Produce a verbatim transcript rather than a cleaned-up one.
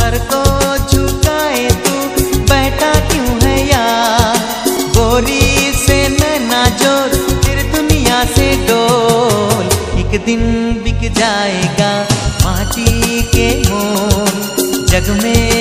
Sir को झुकाए तू बैठा क्यों है यार, गोरी से नैना जोर फिर दुनिया से डोल। एक दिन बिक जाएगा माटी के मोल, जग में